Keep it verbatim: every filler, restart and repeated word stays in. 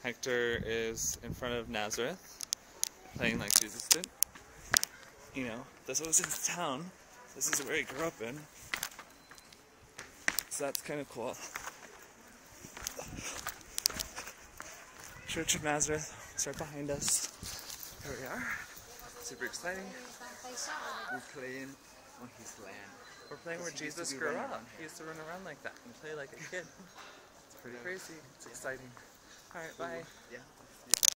Hector is in front of Nazareth, playing like Jesus did. You know, this was his town. This is where he grew up in. So that's kind of cool. Church of Nazareth, it's right behind us. Here we are. Super exciting. We're playing on his land. We're playing where Jesus grew up. He used to run around like that and play like a kid. It's pretty crazy. It's exciting. Alright, bye. Yeah.